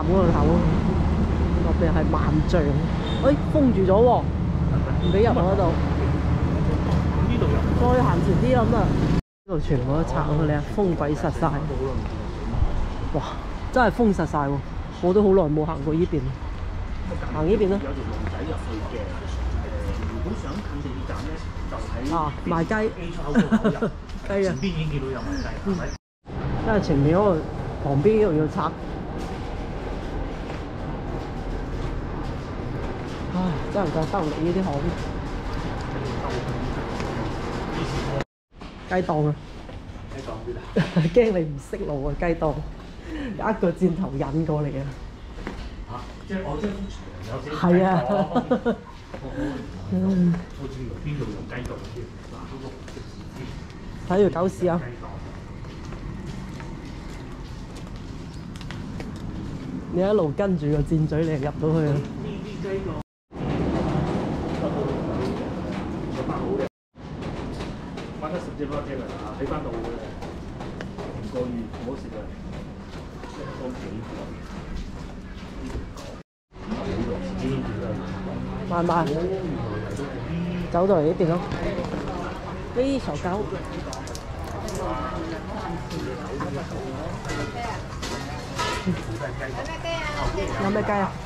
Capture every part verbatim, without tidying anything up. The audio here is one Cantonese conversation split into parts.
嗰度頭，嗰邊係萬象，哎封住咗喎，唔俾入嗰度。 呢度入。 再行前啲咁啊，呢度全部都拆好靚，封鬼實晒。哇！真係封實晒喎，我都好耐冇行過呢邊。行呢邊啦。 有條路仔入去嘅，誒，如果想近地鐵站咧，就喺啊賣雞。 機出口嗰度入。 雞啊！ 前邊已經見到有賣雞，係咪？ 因為前面嗰個旁邊嗰度要拆。唉，真係唔夠兜嚟呢啲巷。雞檔啊！ 雞檔邊啊？ 驚你唔識路啊！雞檔有一個箭頭引過嚟啊！ 嚇！即係我即係長有少少。 係啊！ 嗯。好似邊度有雞檔添？嗱，嗰個食肆添。 睇條狗屎啊！你一路跟住個箭嘴，你就入到去啊！ 呢啲雞檔。玩得十隻八隻啦，喺翻度嘅，唔過月唔好食啊！即係當幾個？ 慢慢走到嚟呢邊咯。呢傻狗。有咩雞啊？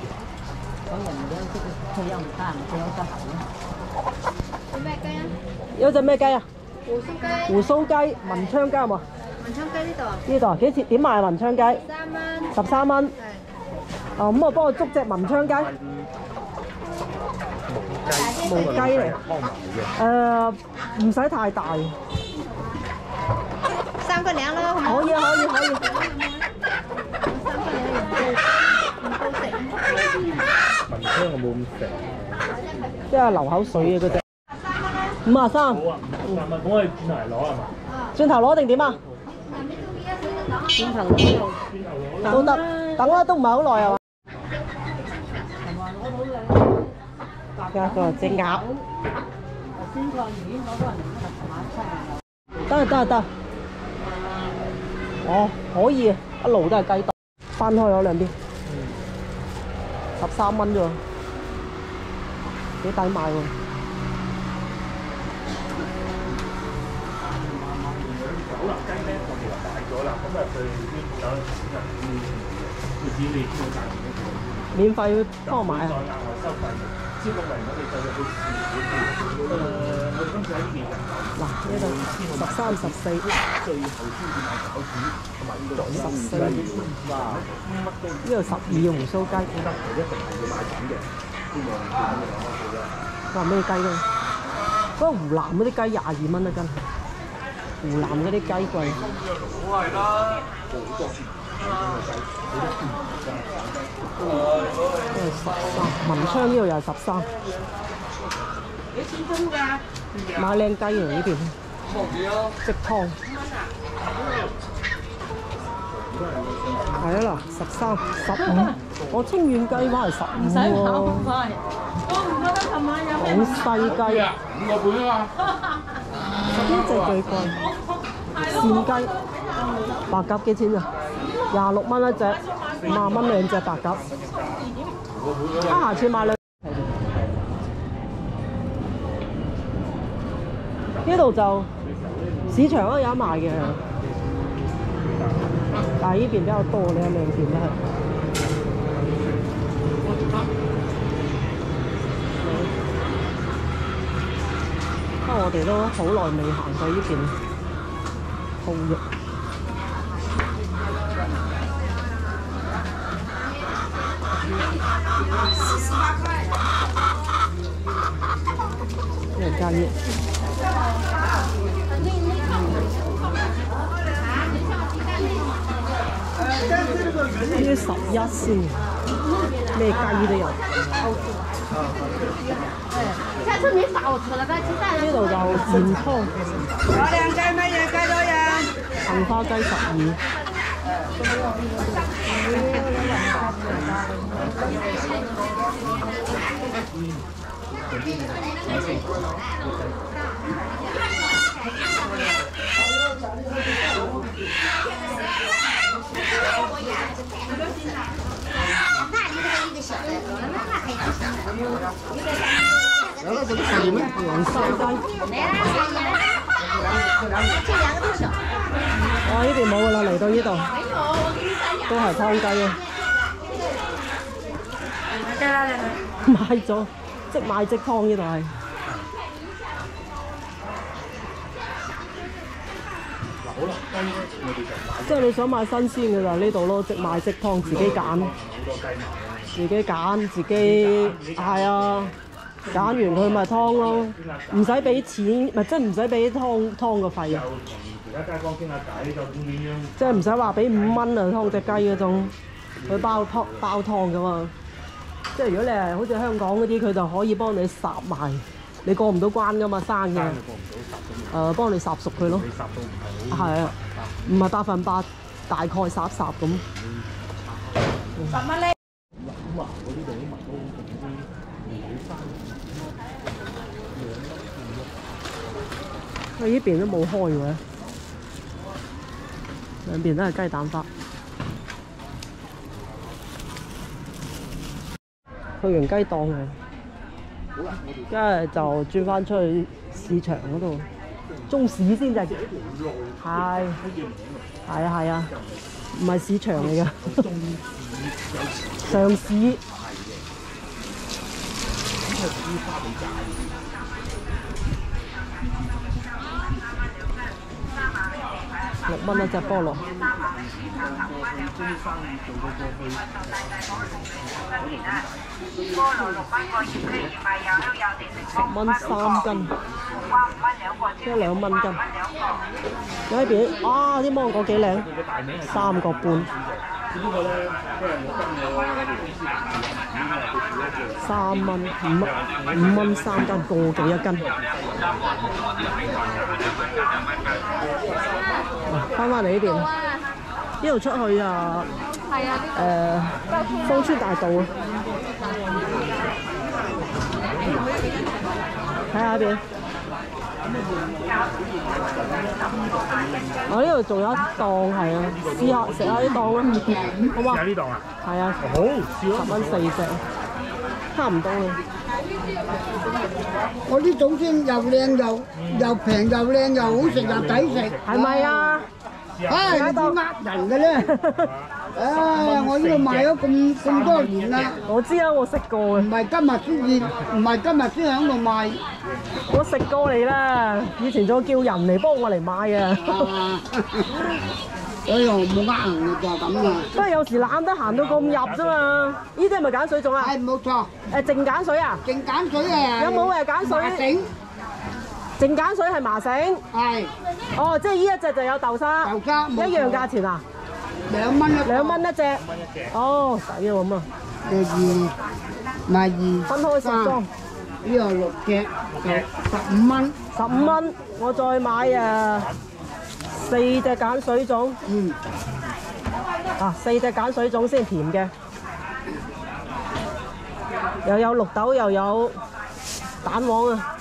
佢又唔得，佢有得行。有咩雞啊？ 有隻咩雞啊？ 胡鬚雞。 胡鬚雞、文昌雞有冇啊？ 文昌雞呢度。 呢度幾錢？點賣文昌雞？ 三蚊。 十三蚊。 係。 哦，咁我幫我捉隻文昌雞。毛雞嚟。誒，唔使太大。 三個兩咯，好冇？ 可以可以可以。 三個兩唔夠，唔夠食。 文昌我冇咁肥。 即係流口水啊！嗰隻。五啊三。 好啊，五萬蚊，我可以轉頭嚟攞係嘛？ 轉頭攞定點啊？轉頭攞都得，等啦，都唔係好耐係嘛？㗎，個隻鴨。得得得。哦，可以啊，一路都係雞檔，翻開咗兩邊。十三蚊啫喎，幾抵買喎。 九粒雞咧，我其實買咗啦，咁啊佢呢有人佢只要你知道價錢嗰個， 免費幫我買啊！ 再額外收費，超過嚟我哋就去試誒，我哋今次喺呢邊人流。 嗱，呢度十三、十四， 最後先至買餃子，同埋呢個十四， 哇！乜都呢度十二胡鬚雞， 得，一定係要買緊嘅。呢個呢個話咩雞咧？嗰個湖南嗰啲雞廿二蚊一斤，湖南嗰啲雞貴。 我係啦，好多錢。 呢度十三，文昌呢度又係十三。 幾錢鐘㗎？ 買靚雞嚟呢邊，即湯。係啊嗱，十三、十五，我清遠雞翻係十五喎。 我唔覺得琴晚有咩？ 好細雞， 五個半啊嘛。 呢只最貴。扇雞，白鴿幾錢啊？廿六蚊一隻，五十蚊兩隻白鴿。啊，下次買兩。呢度就市場都有得賣嘅，但係呢邊比較多，你有兩邊都係。不過我哋都好耐未行過呢邊蠔肉。呢個加熱。呢啲十一先，咩雞都有。 下次你找我吃了吧，鸡蛋。 呢度就鹽湯。 有兩雞乜嘢雞都有。 杏花雞十二。 黃山雞。哇！呢邊冇㗎啦，嚟到呢度都係湯雞啊！買咗即買即湯呢度係。 好啦，雞咧我哋就買。 即係你想買新鮮嘅就係呢度咯，即買即湯，自己揀， 好多雞賣自己揀，自己係啊，揀完佢咪湯咯，唔使俾錢，咪即係唔使俾湯湯嘅費又啊， 同其他街坊傾下偈，究竟點樣？ 即係唔使話俾五蚊啊湯隻雞嗰種，佢包湯包湯噶嘛。即係如果你係好似香港嗰啲，佢就可以幫你烚埋，你過唔到關噶嘛，生嘅。 生就過唔到十咁誒、幫你烚熟佢咯。 你烚到唔係好。 係啊，唔係百分百，大概烚烚咁。 十蚊咧。 咁啊，嗰啲就啲麥都好同啲魚生。 佢呢邊都冇開嘅，兩邊都係雞蛋花。去完雞檔啊，跟住就轉翻出去市場嗰度，中市先就係，係係啊係啊，唔係市場嚟㗎，上市。六蚊一隻菠蘿。十蚊三斤，即係兩蚊斤。有呢邊啊，啲芒果幾靚，三個半。 呢個咧，即係我跟我我哋公司同事三蚊五蚊五蚊三斤，個幾一斤。翻返嚟呢邊，呢度出去啊， 係啊， 誒芳村大道啊，睇下呢邊。我呢度仲有一檔係啊，試下食下呢檔啦，好嘛？ 喺呢檔啊？ 係啊， 好少十蚊四隻，差唔多啦。 我啲種先又靚又又平又靚又好食又抵食， 係咪啊？ 唉，你啲呃人嘅咧！唉，我呢度賣咗咁咁多年啦， 我知啊，我食過唔嘅， 係今日先至，唔係今日先喺度賣。 我食過你啦。以前仲叫人嚟幫我嚟買啊。 啊，所以我冇呃人嘅就係咁啊。 不過有時懶得行到咁入啫嘛。呢啲係咪鹼水種啊？ 係冇錯， 誒淨鹼水啊？ 淨鹼水啊！ 有冇誒鹼水麻繩淨鹼水係麻繩。 係哦，即係呢一隻就有豆沙， 豆沙冇錯一樣價錢啊？ 兩蚊一個兩蚊一隻。哦，抵啊咁啊！ 誒二賣二分開十裝， 呢度六隻就十五蚊。 十五蚊。我再買誒四隻鹼水種。 嗯， 啊，四隻鹼水種先甜嘅，又有綠豆又有蛋黃啊！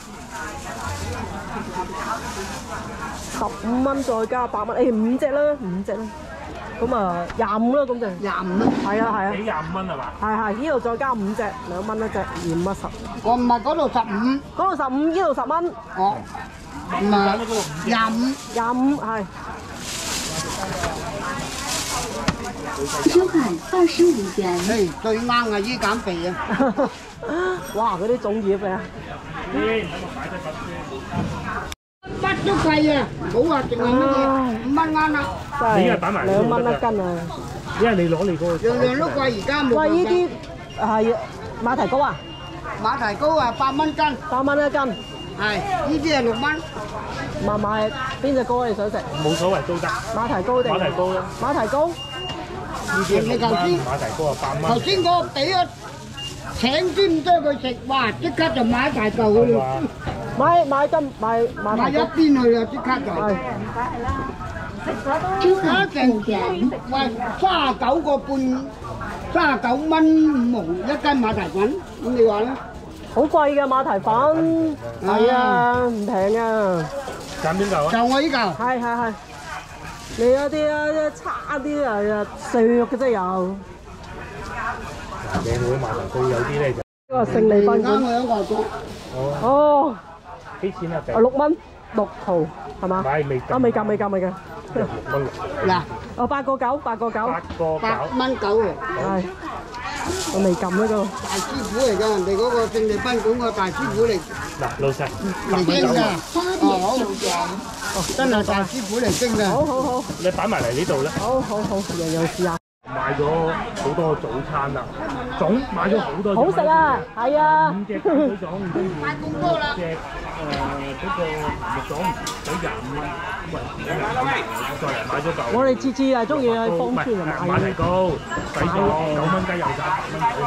十五蚊再加八蚊，誒五隻啦，五隻啦，咁啊廿五啦，咁就廿五蚊。 係啊係啊幾廿五蚊係嘛？ 係係，呢度再加五隻，兩蚊一隻，二五一十， 我唔係嗰度十五， 嗰度十五，呢度十蚊， 哦，唔係廿五。 廿五係。 收款二十五元。 誒，最啱啊！醫減肥啊！ 哇！嗰啲粽葉啊， 先，等我擺低筆先。 乜都貴啊！唔好話淨係乜嘢，五蚊啱啦。 真你而家擺埋係兩蚊一斤啊！ 因為你攞你嗰個。 樣樣都貴，而家冇喂， 辦法。 呢啲係馬蹄糕啊， 馬蹄糕啊，八蚊斤， 八蚊一斤。 係呢啲係六蚊。 買買邊隻糕你想食？ 冇所謂都得。 馬蹄糕定馬蹄糕啦， 馬蹄糕？ 呢啲係六蚊，馬蹄糕啊八蚊。 頭先嗰個俾咗請先將佢食，哇！即刻就買一大嚿㗎啦， 買買斤買馬買一蹄糕。 邊去啦，即刻就。 係收款五元。 喂，三十九個半，三十九蚊五毫一斤馬蹄粉，咁你話咧？ 好貴嘅馬蹄粉，係啊，唔平啊。 揀邊嚿啊？ 就我呢嚿。 係係係，你嗰啲啊差啲啊削嘅啫有。 你會馬蹄糕有啲咧就。 個勝利賓館。 啱我喺外國。 哦， 幾錢啊？ 啊六蚊六毫係嘛？ 買未？ 啊未夠未夠未夠。 六蚊六。 嗱， 哦八個九八個九。 八個八九。 蚊九喎。 係。我未撳呢個。 大師傅嚟㗎，人哋嗰個勝利賓館個大師傅嚟嗱，老細， 嚟蒸㗎。 八點九元。 哦，真係大師傅嚟蒸㗎。 好好好。 你擺埋嚟呢度啦。 好好好，樣樣試下。 買咗好多早餐啦，粽買咗好多。 好食啊！係啊。 五隻雞腿粽，跟住六隻誒嗰個肉粽，使廿五蚊。咁啊，再嚟買咗嚿。 我哋次次係中意去芳村嚟買馬蹄糕，洗咗九蚊雞有曬八蚊九。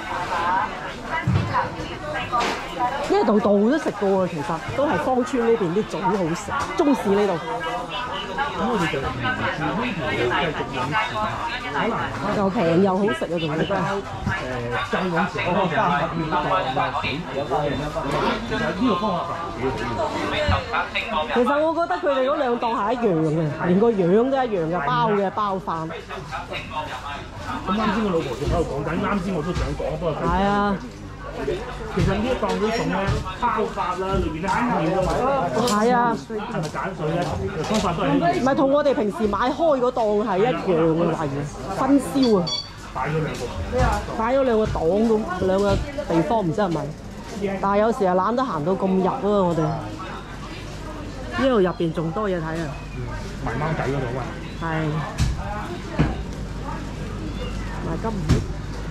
因為度度都食過啊，其實都係芳村呢邊啲粽好食，中市呢度。 咁我哋就沿住呢條路繼續往前行，可能又平又好食啊，仲要都係。 誒再往前嗰個方法要呢個死有個人其實呢個方法幾好。 其實我覺得佢哋嗰兩檔係一樣嘅，連個樣都一樣嘅，包嘅包飯。 咁啱先，我老婆仲喺度講緊，啱先我都想講，不過係啊。 其實呢一檔啲餸咧，包法啦，裏邊咧餡料啊， 係啊， 係咪鹼水咧？方法都係一樣。 唔係同我哋平時買開嗰檔係一樣嘅懷疑，分銷啊。 擺咗兩個， 擺咗兩個檔咁，兩個地方唔知係咪？但係有時係懶得行到咁入啊，我哋呢度入邊仲多嘢睇啊。 嗯，賣貓仔嗰度啊。 係。賣金魚。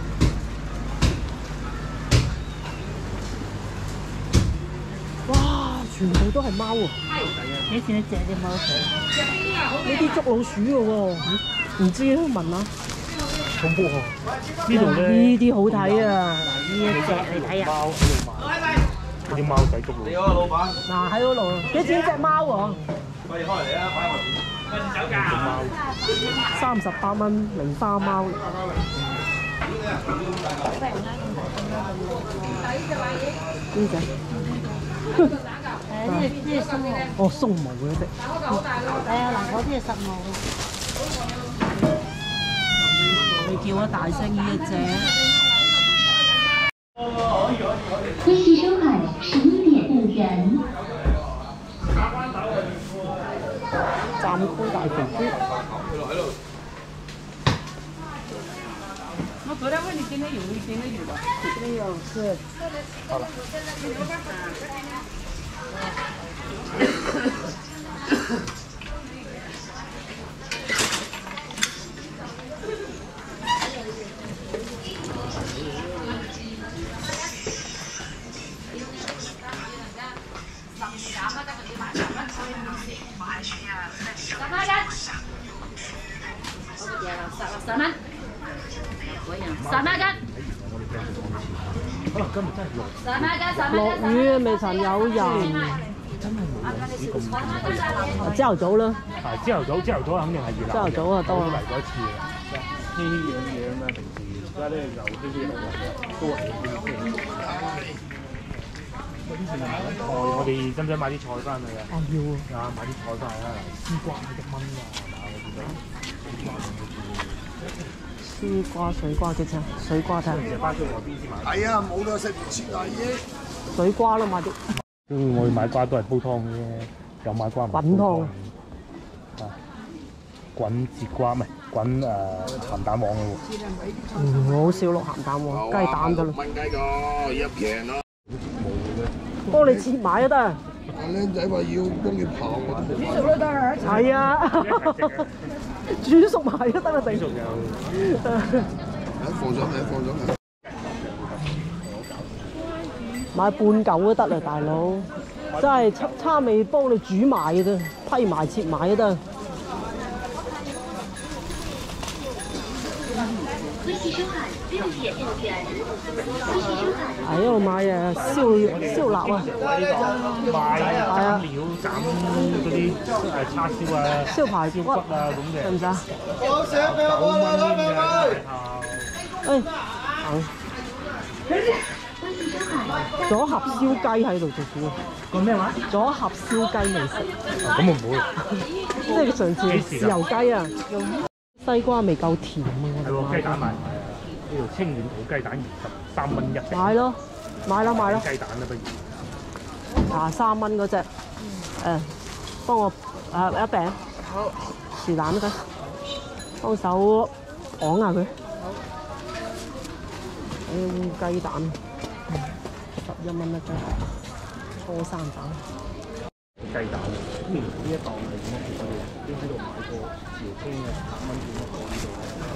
哇！全部都係貓喎！ 幾錢一隻啲貓仔？ 呢啲捉老鼠嘅喎，唔知問下。 恐怖喎！呢度咧， 呢啲好睇啊！ 呢一隻你睇下。 貓喺度賣，嗰啲貓仔捉老鼠。你好，老闆。 嗱喺嗰度，幾錢隻貓喎？ 可以開嚟啦，擺埋。開始走價。貓。 三十八蚊零花貓。呢隻。 誒呢啲係鬆毛。 哦，鬆毛嗰隻。 係啊，嗱嗰啲係實毛。 你叫我大聲呢一隻。 恭喜收看十一點入園。 站區大肥豬。 我昨天問你今天有沒有今天有啊？ 今天有是。 好了。 十蚊，十蚊一斤。 可能今日真係落十蚊一斤，十蚊落雨未曾有人。 真係冇陣時咁。 朝頭早啦。 係朝頭早，朝頭早肯定係熱鬧。 朝頭早啊多啊。 我都嚟過一次啦。稀稀氧氧啊，平時而家咧就稀稀落落都係稀稀。呢次買緊菜，我哋使唔使買啲菜翻去啊？ 哦要啊。 啊，買啲菜翻去啊！絲瓜一蚊啊，係嘛？我見到絲瓜兩個字。 絲瓜、水瓜幾錢？水瓜睇下。 成班出去外邊先買。 係啊，冇到食唔切啊已經。 水瓜啦買啲。 嗯，我哋買瓜都係煲湯嘅，有買瓜唔滾湯啊！ 啊，滾節瓜唔係滾誒鹹蛋黃嘅喎。 嗯，我好少落鹹蛋喎，雞蛋㗎啦。 蚊雞個一平咯。 幫你切埋都得。 阿僆仔話要幫佢刨啊。 煮熟都得啊！係啊，煮熟埋都得啊！ 煮熟又。 放上嚟，放上嚟。 買半嚿都得啦，大佬，真係差差未幫你煮埋嘅啫，批埋切埋都得。 恭喜收看六點入園。恭喜收看。 喺度買誒燒燒臘啊！ 賣斬料斬嗰啲誒叉燒啊、 燒排骨啊咁嘅。 使唔使啊？ 我寫俾我啦，攞俾誒， 佢。 行。左盒燒雞喺度做主。 個咩話？ 左盒燒雞未食。 咁我唔會。 即係上次豉油雞啊，西瓜未夠甜啊！ 係喎，雞蛋埋。 呢度清遠土雞蛋二十三蚊一隻。 買咯，買啦買啦。 雞蛋啦，不如。 廿三蚊嗰只，誒，幫我誒一餅。好。是但嘅，幫手講下佢。好。雞蛋，十一蚊一隻，初生蛋。 雞蛋，呢呢一檔係點啊？我哋已經喺度買過潮傾嘅八蚊點一個呢度。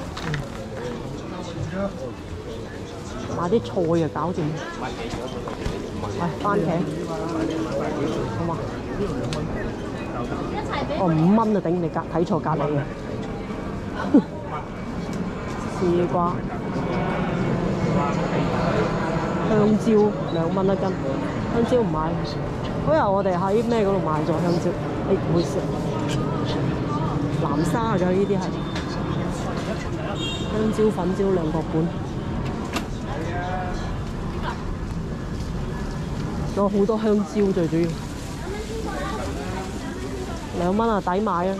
買啲菜啊，搞掂。喂，番茄，好嘛？哦，五蚊啊，頂你隔睇錯隔離啊！絲瓜、香蕉兩蚊一斤，香蕉唔買。嗰日我哋喺咩嗰度買咗香蕉？誒，唔好意思，南沙嘅呢啲係香蕉粉蕉兩個半。仲有好多香蕉最主要，兩蚊啊，抵買啊！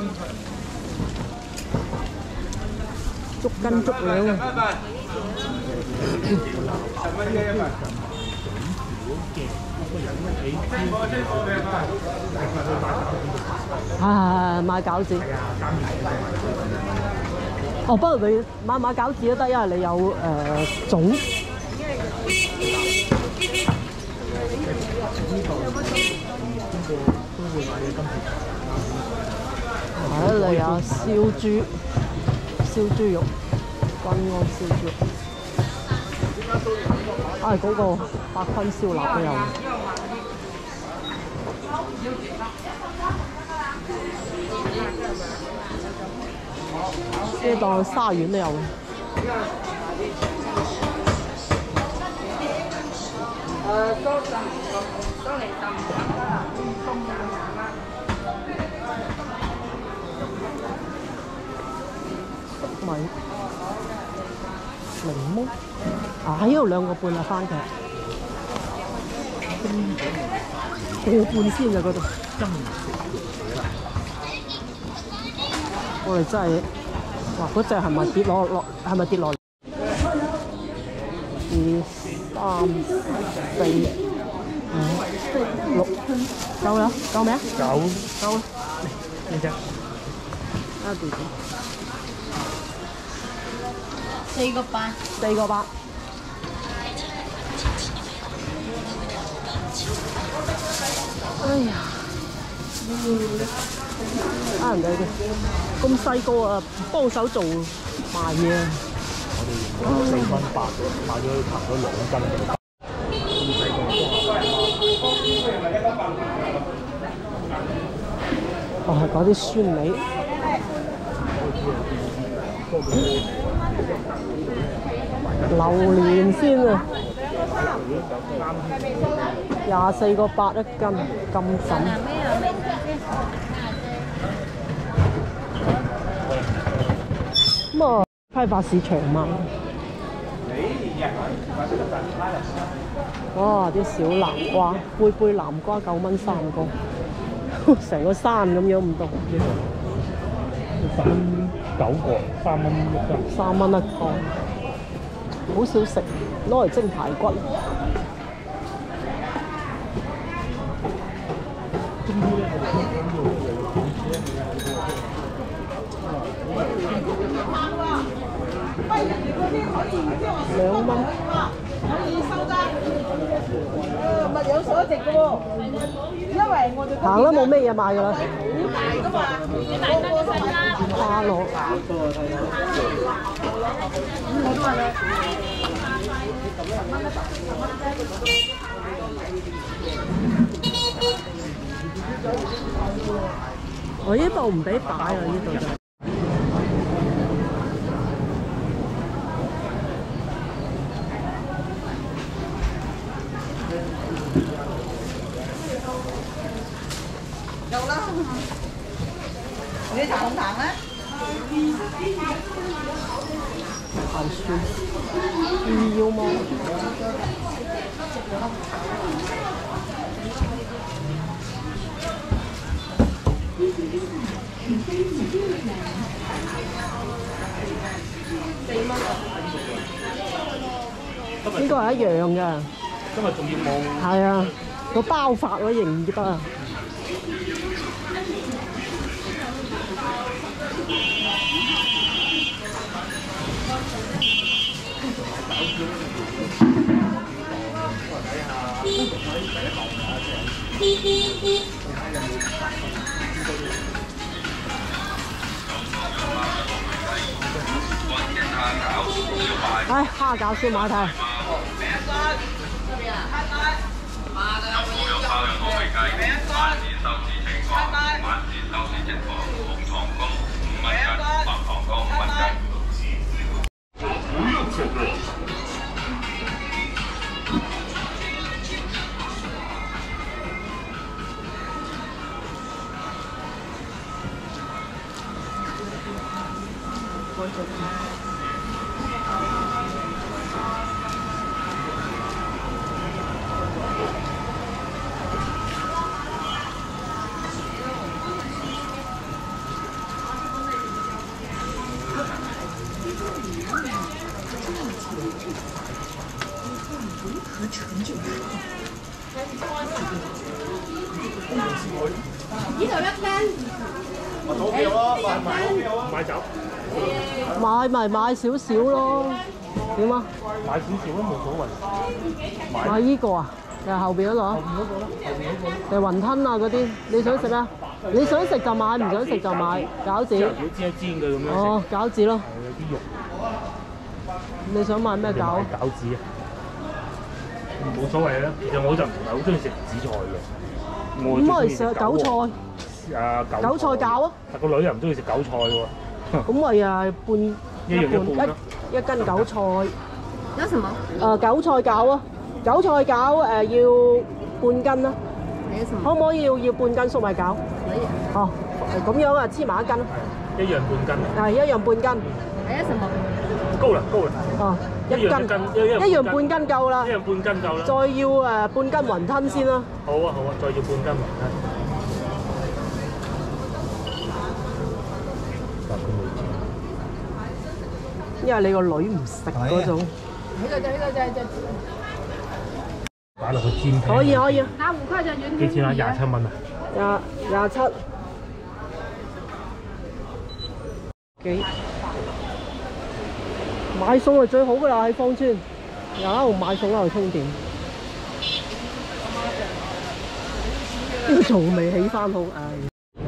足斤足兩啊！啊，買餃子。哦，不過你買買餃子都得，因為你有誒、呃、粽。係啊，你有燒豬、燒豬肉、均安燒豬肉。啊，嗰、那個百坤燒臘都有。呢檔沙丸都有。誒，多陣多嚟浸粟米、檸檬，啊喺呢度兩個半啊，番茄，個半先啊嗰度。我哋真係，哇！嗰隻係咪跌落落？係咪跌落嚟？二三四五六，夠啦，夠未啊？ 夠， 夠啦。 呢隻。 啊，對對。 四個八。 四個八。哎呀！啱人哋嘅，咁細個啊，幫手做賣嘢。 我哋用咗四蚊八，買咗差唔多兩斤嘅。咁細個哦，係嗰啲酸梨。榴蓮先啊，廿四個八一斤，咁筍。咁啊，批發市場嘛。哇！啲小南瓜，杯杯南瓜九蚊三個，成個山咁樣唔同。 十蚊九個，三蚊一斤。 三蚊一個，好少食，攞嚟蒸排骨。兩蚊。可以收得。物有所值嘅喎，因為我哋行啦，冇咩嘢賣㗎啦。好大㗎嘛，你大單嘅細單。花螺。我呢度唔俾擺啊，呢度就。 夠啦，你糖唔糖咧？ 鹹酸，唔要麼？四蚊。 應該係一樣嘅。 今日仲要望。 係啊，個包法我認唔得啊。唉，蝦餃燒賣睇。 呢度一斤。 我賭票咯，買買票啊！買酒。 買咪買少少咯，點啊？ 買少少都冇所謂。 買依個啊？定係後邊嗰個啊？ 後邊嗰個啦，後邊嗰個。 定係雲吞啊嗰啲？你想食咩？你想食就買，唔想食就買餃子。 如果煎一煎嘅咁樣食。 哦，餃子咯。 係有啲肉。 你想買咩餃？ 餃子啊！冇所謂啦，其實我就唔係好中意食紫菜嘅。 咁咪食韭菜。 啊， 韭菜餃啊！ 但個女又唔中意食韭菜喎。 咁咪啊半一樣一半一一斤韭菜。 有什麼？ 誒韭菜餃啊！韭菜餃誒要半斤啦。可唔可以要要半斤粟米餃？ 可以。 哦，咁樣啊，黐埋一斤。 係一樣半斤。 係一樣半斤。 還有什麼？ 高啦高啦。 哦，一斤一樣斤一樣半斤夠啦。 一樣半斤夠啦。 再要誒半斤雲吞先啦。 好啊好啊，再要半斤雲吞。 因為你個女唔食嗰種。 呢個就呢個就就。 擺落去煎。 可以可以。 拿五塊就圓。 幾錢啊？廿七蚊啊？ 廿廿七。幾？買餸係最好㗎啦，喺芳村，又喺度買餸喺度充電。呢個仲未起翻好，唉。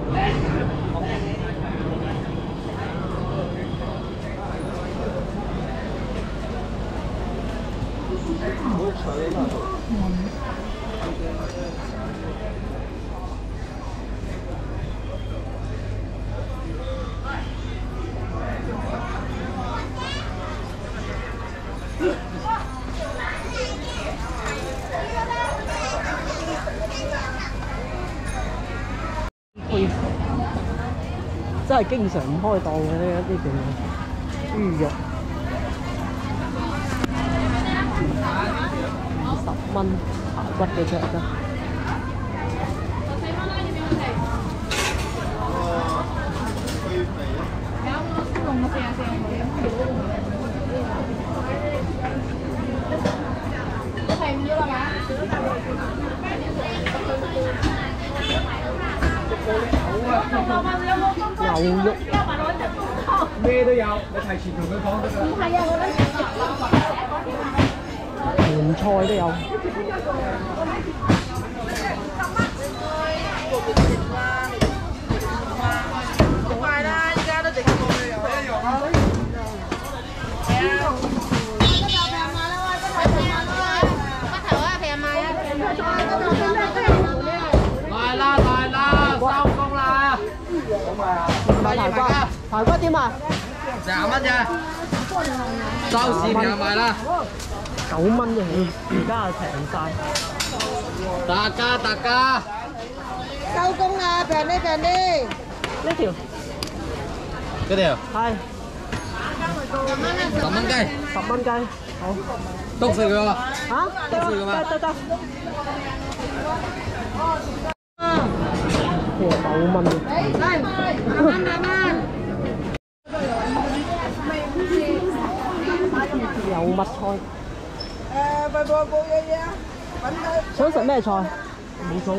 真係經常唔開檔嘅呢啲叫豬肉，二十蚊排骨嘅啫得。牛肉咩都有，你提前同佢講得㗎。唔係啊，我諗盤菜都有。 好快啦！依家都直過去有。係啊。 骨頭啊，平賣啊， 來啦來啦，收工啦！ 買排骨，排骨點賣？ 廿蚊啫，收市平賣啦。 九蚊嘅，而家係平晒。 大家大家，收工啦，平啲平啲。 呢條嗰條係十蚊雞， 十蚊雞，好。 篤死佢喎！ 嚇？得得得。其實九蚊。有乜菜？ 想食咩菜？冇所謂。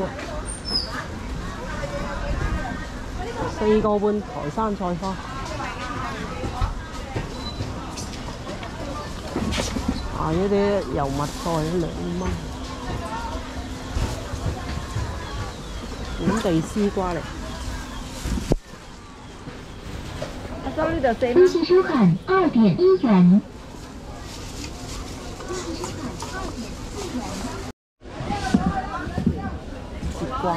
四個半台山菜花。啊！呢啲油麥菜兩蚊。本地絲瓜嚟。 微信收款二点一元。 節瓜。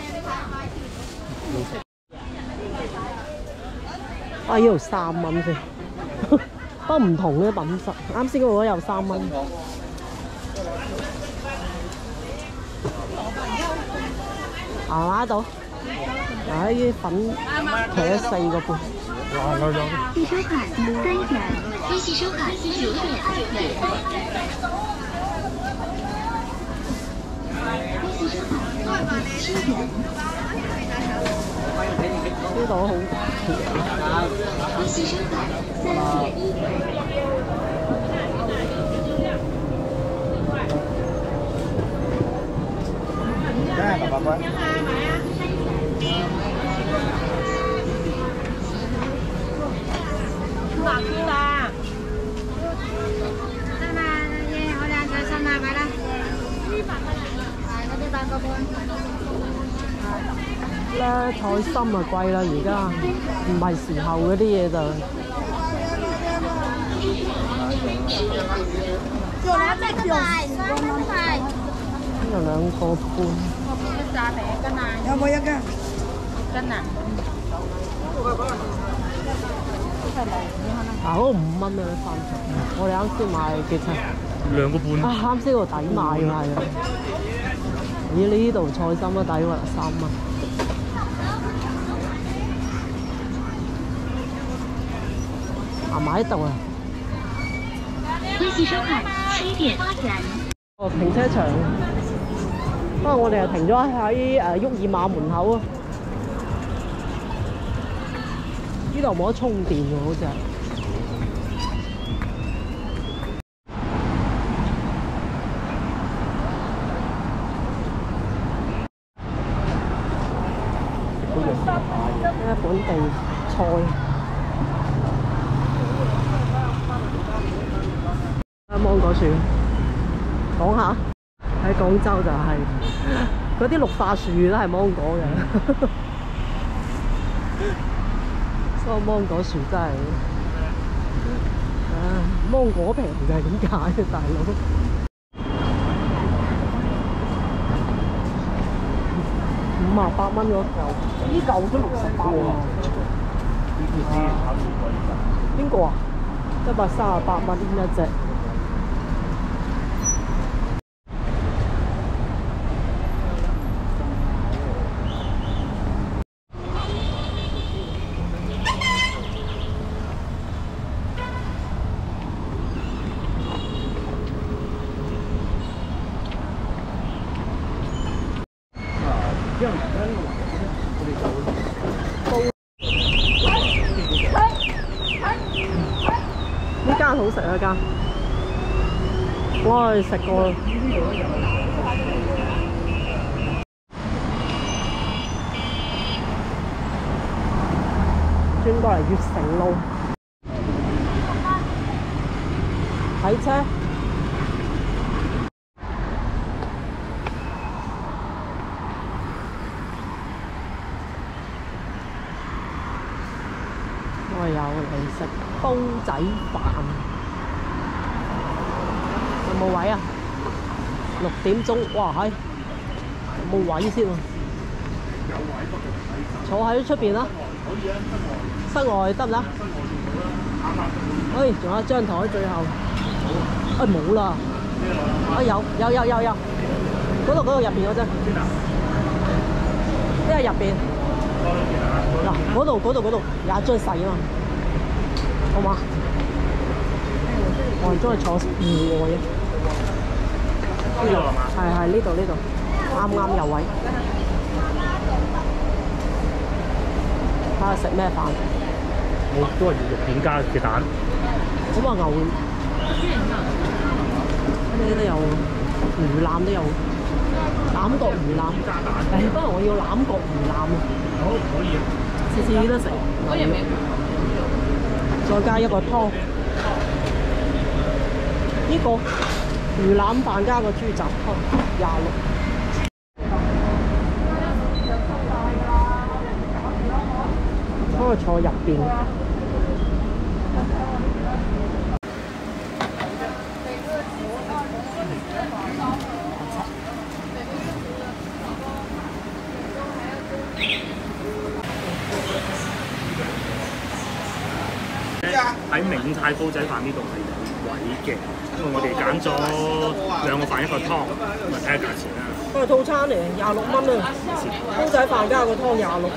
啊！呢度三蚊先，不過唔同嘅品質。啱先嗰個有三蚊。啊拉到，啊呢啲粉其實四個半。 微信收款三元，微信收款九点二元。微信收款二点七元。 呢度好甜。 微信收款三点一元。 Đây, bà bà bà. 辣椒啦！ 得啦，耶！我兩菜心啦，買啦。係嗰啲八個半。 咧菜心啊貴啦，而家唔係時候嗰啲嘢就。 兩隻腳，三蚊塊。 呢度兩個半。 炸餅斤啊！ 有冇一斤？ 斤啊！ 嗱，嗰個五蚊啊，三十。我哋啱先買幾錢？ 兩個半。 啊，啱先嗰個抵買㗎係啊！咦，呢度菜心都抵喎，三蚊。啊，買到啊！ 微信收款七點八元。 哦，停車場。不過我哋又停咗喺誒沃爾瑪門口啊！呢度冇得充電喎，好似係。呢本地菜。芒果樹，講下喺廣州就係嗰啲綠化樹都係芒果嘅，所以芒果樹真係，啊芒果平就係咁解嘅大佬。五啊八蚊嗰嚿，呢嚿都六十八喎。邊個啊？一百三十八蚊一隻。呢間好食啊間，我係食過。轉過嚟悅城路，睇車。我又嚟食煲仔飯，有冇位啊？六點鐘，哇係，有冇位先喎？坐喺出邊啦，室外得唔得？哎，仲有一張台最後，哎冇啦，啊有有有有有，嗰度嗰度入邊嗰張，呢係入邊。嗱，嗰度嗰度嗰度有一張細啊嘛，好嘛？我係中意坐戶外嘅。呢度係嘛？係係呢度呢度，啱啱有位。睇下食咩飯？ 我都係肉片加嘅蛋。 咁啊牛咩都有，魚腩都有，欖角魚腩。誒，不過我要欖角魚腩啊！ 好可以啊， 次次都食。 嗰日未？ 再加一個湯。呢、個魚腩飯加個豬雜湯，廿六。可以坐入邊。 喺明泰煲仔飯呢度係有位嘅，因為我哋揀咗兩個飯一個湯，咁啊睇下價錢啦。 佢係套餐嚟，廿六蚊啊！煲仔飯加個湯廿六。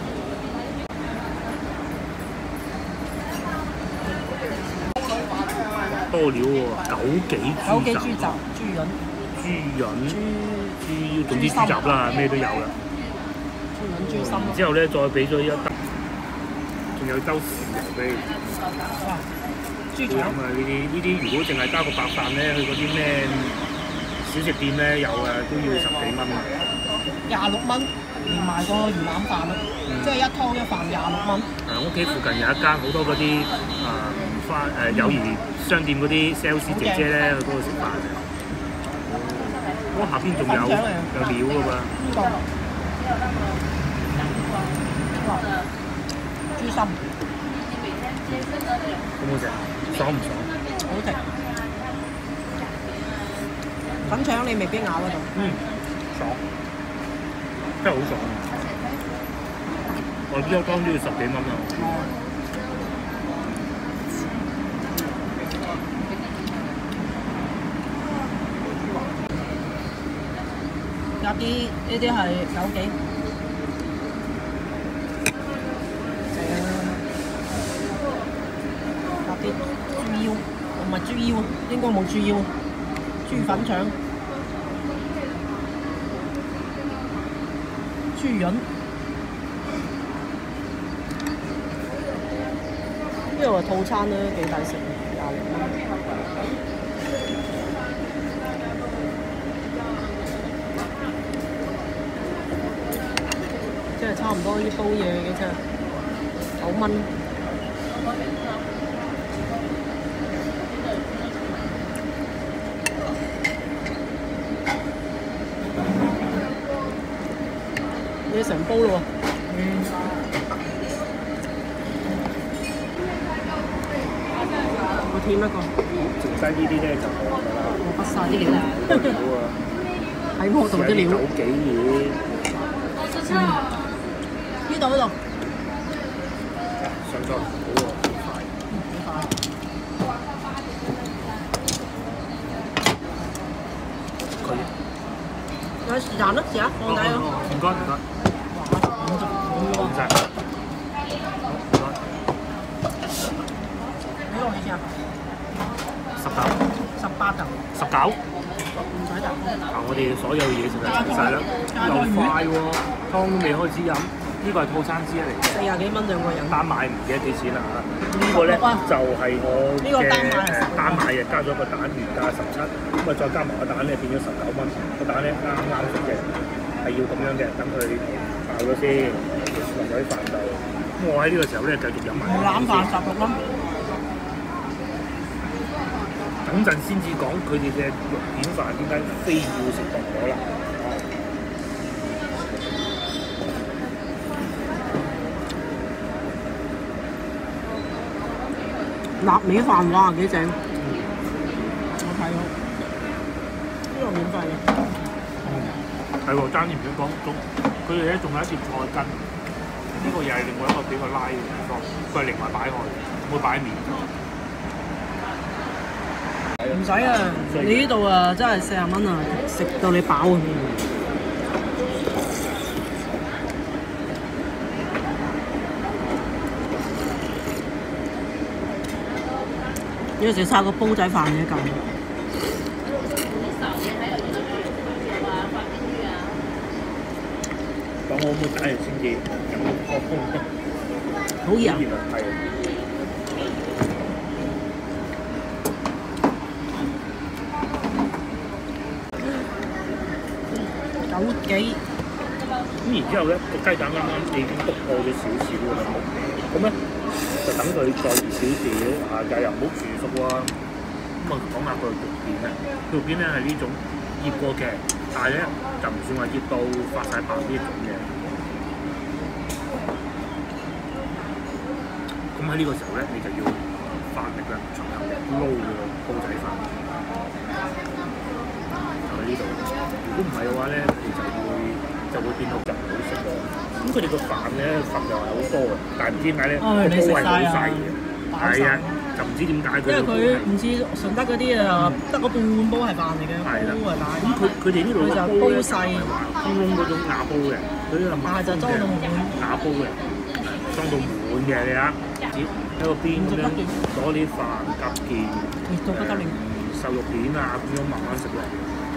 多料喎，枸杞枸杞豬豬雜、豬潤、 豬潤、 豬豬，總之豬雜啦，咩都有啦。 豬潤、豬心。 之後咧，再俾咗一兜，仲有兜豉油俾。 哇！豬會飲啊！呢啲呢啲，如果淨係加個白飯咧，去嗰啲咩小食店咧有啊，都要十幾蚊。 廿六蚊，連埋個魚腩飯啊！ 嗯、 即係一湯一飯廿六蚊。 誒，屋企附近有一間好多嗰啲啊花誒友誼商店嗰啲 sales 姐姐咧，去嗰度食飯嘅。嗰、哦、下邊仲有有料㗎噃。 豬心。 好唔好食？爽唔爽？ 好食。粉腸你未必咬得到。 嗯，爽，真係好爽。我呢個湯都要十幾蚊啊！ 有啲呢啲係枸杞。啲豬腰，唔係豬腰，應該冇豬腰，豬粉腸、豬潤，呢個係套餐咧，幾抵食，廿六蚊。即係差唔多呢煲嘢嘅啫，九蚊。你成煲咯喎！嗯。我添一個。 剩低呢啲咧就冇㗎啦。 我畢晒啲料啦。 好啊。 喺我度啲料。 枸杞嘢。 嗯。呢度呢度。 上咗好喎，好快。 嗯，好快。 佢。 有時間咯，試下放低咯。 唔該唔該。唔該。唔該。 幾多錢啊？ 十九。 十八嚿。 十九。 唔使㗎。 啊！我哋所有嘢食就齊晒啦，又快喎，湯都未開始飲，呢個係套餐之一嚟。 四廿幾蚊兩個人。單買唔記得幾錢啦嚇。呢個咧就係我嘅誒單買嘅，加咗個蛋原價十七，咁啊再加埋個蛋咧變咗十九蚊，個蛋咧啱啱食嘅，係要咁樣嘅，等佢爆咗先，落喺飯度。咁我喺呢個時候咧繼續飲埋。 腩飯十六蚊。 等陣先至講佢哋嘅肉片飯點解非要食薄荷啦。 臘味飯哇幾正！我睇咗，呢個免費嘅。 嗯，係喎，爭啲唔想講仲，佢哋咧仲有一碟菜根，呢、這個又係另外一個比較拉嘅地方，佢係另外擺開，唔會擺喺面。 唔使啊！你呢度啊，真係四十蚊啊，食到你飽啊！呢個食晒個煲仔飯嘅嚿。 講我可唔可以打完先至飲個湯？ 好熱啊！ 係。 幾。 咁然之後咧，個雞蛋啱啱已經篤過咗少少㗎啦，咁咧就等佢再熱少少，啊但又唔好煮熟喎。咁啊講下個肉片咧，肉片咧係呢種醃過嘅，但係咧就唔算話醃到發晒白呢一種嘅。咁喺呢個時候咧，你就要發力啦，從頭撈個煲仔飯，就喺呢度。如果唔係嘅話咧，你就會就會變到就唔好食咯。咁佢哋個飯咧份量係好多嘅，但係唔知點解咧個煲係好細嘅，係啊，就唔知點解佢。 因為佢唔似順德嗰啲啊，得個半煲係飯嚟嘅，煲係大。 咁佢佢哋呢度佢就煲細， 通窿嗰種瓦煲嘅，佢呢個馬就裝到滿瓦煲嘅，裝到滿嘅你啊！喺個邊咁樣攞啲飯夾件， 到不得了， 瘦肉片啊咁樣慢慢食落。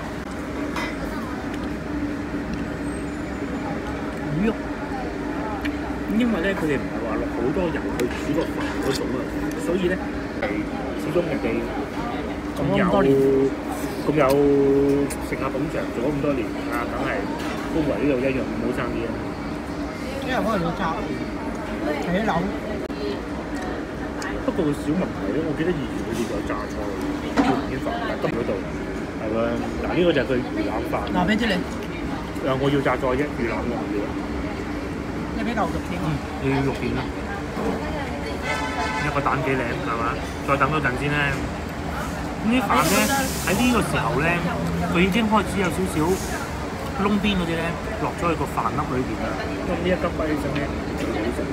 魚肉，咁因為咧佢哋唔係話落好多油去煮個飯嗰種啊，所以咧係始終人哋咁有咁有食客捧場做咗咁多年啊，梗係都為呢度一樣咁好生意啊！ 因為可能要炸起樓。 不過個小問題咧，我記得以前佢哋有榨菜叫唔見飯，但係今嗰度係喎。嗱呢個就係佢魚腩飯。嗱俾啲你。誒我要榨菜啫，魚腩我唔要。 你俾嚿肉片啊？ 你要肉片啦。一個蛋幾靚係嘛？再等多陣先咧。咁啲飯咧喺呢個時候咧，佢已經開始有少少窿邊嗰啲咧落咗去個飯粒裏邊啦。咁呢一粒雞起身咧最好食。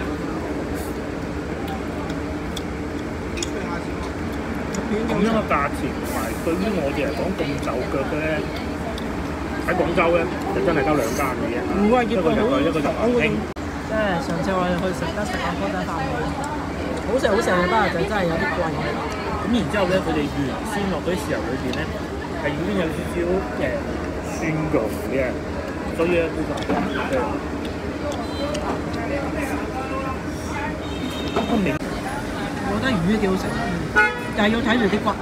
咁樣嘅價錢同埋對於我哋嚟講咁就腳嘅咧，喺廣州咧就真係得兩間嘅啫。 唔係一個就係一個就華興。 即係上次我哋去食得食下煲仔飯，好食好食嘅，不過就真係有啲貴。 咁然之後咧，佢哋原先落嗰啲豉油裏邊咧係已經有少少誒蒜蓉嘅，所以咧呢個係誒味。 我覺得魚都幾好食。但係要睇住啲骨，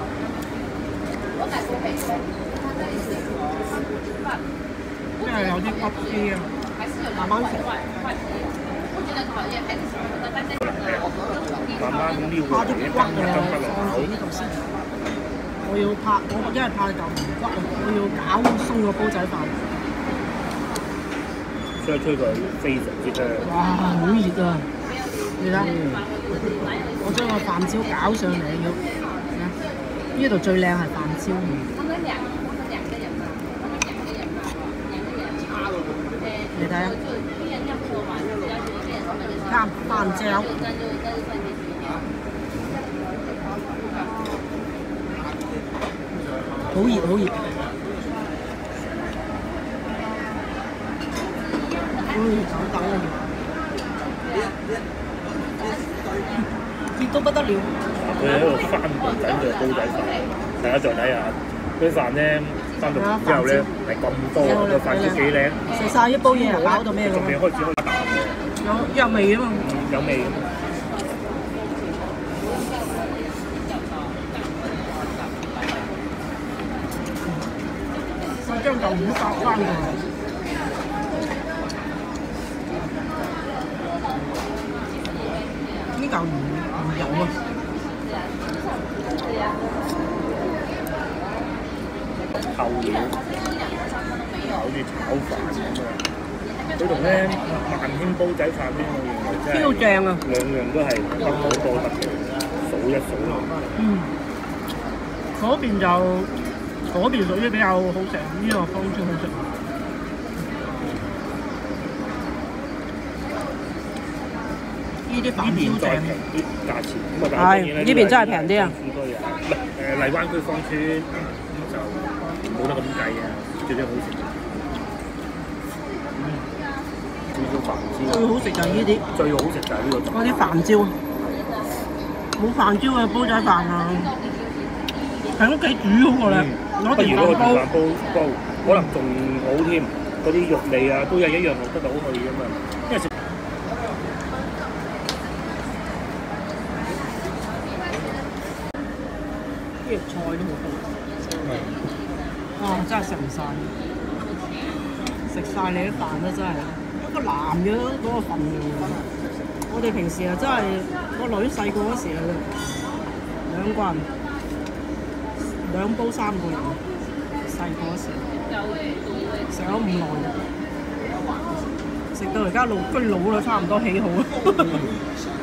即係有啲骨啲啊，慢慢食。 慢慢咁撩過嚟，一羹一羹不落口。 我要拍，我因為怕嚿唔骨啊，我要搞鬆個煲仔飯。 所以吹佢非常之香。 哇！好熱啊！你睇，我將個飯焦搞上嚟要。呢度最靚係飯焦。你睇下，啱飯焦，好熱好熱。嗯，等等啊！熱到不得了。 佢喺度翻動緊嘅煲仔飯，大家再睇下啲飯咧，翻到之後咧係咁多，個飯焦幾靚。 食晒一煲嘢又搞到咩咁？ 仲未開始開啖嘅。 有有味啊嘛。 有味。 我將嚿魚夾翻佢。呢嚿魚唔油啊！ 透料，好似炒飯咁啊！佢同咧萬興煲仔飯咧，我認為真係超正啊！ 兩樣都係不可多得嘅，數一數落。 嗯，嗰邊就嗰邊屬於比較好食，呢個方超好食。呢啲飯超正。 啲價錢咁啊，但係當然咧， 呢邊真係平啲啊！ 唔係誒荔灣區芳村咁就冇得咁計啊，最緊好食。嗯，少少飯焦。 最好食就係呢啲。 最好食就係呢個。 嗰啲飯焦，冇飯焦嘅煲仔飯啊，喺屋企煮好過咧，攞電飯煲煲煲，可能仲好添。嗰啲肉味啊，都係一樣落得到去㗎嘛，因為食。啲肉菜都好多，哇！真係食唔晒， 食晒你啲飯啦，真係一個男嘅嗰個份量。我哋平時啊，真係個女細個嗰時啊，兩個人兩煲三個人，細個嗰時食咗咁耐，食到而家老居老啦，差唔多起好啦。